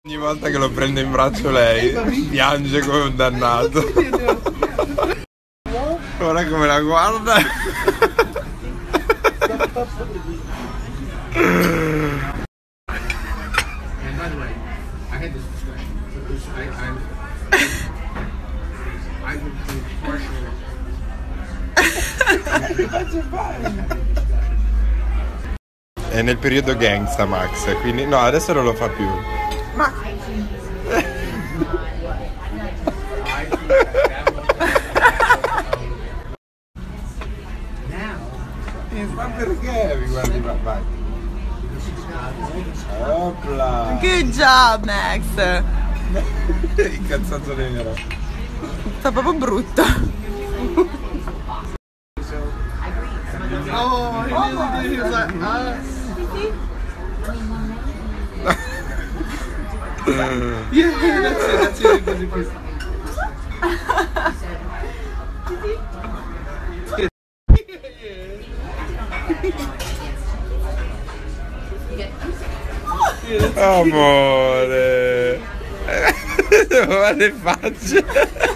Ogni volta che lo prende in braccio lei piange come un dannato. Ora come la guarda. È nel periodo gangsta Max, quindi no, adesso non lo fa più. Ma ma perché mi guardi papà? Opla! Good job, Max! Incazzato nero. Sta proprio brutto. Oh, he was like, yeah, that's it. Amore. Guarda le facce.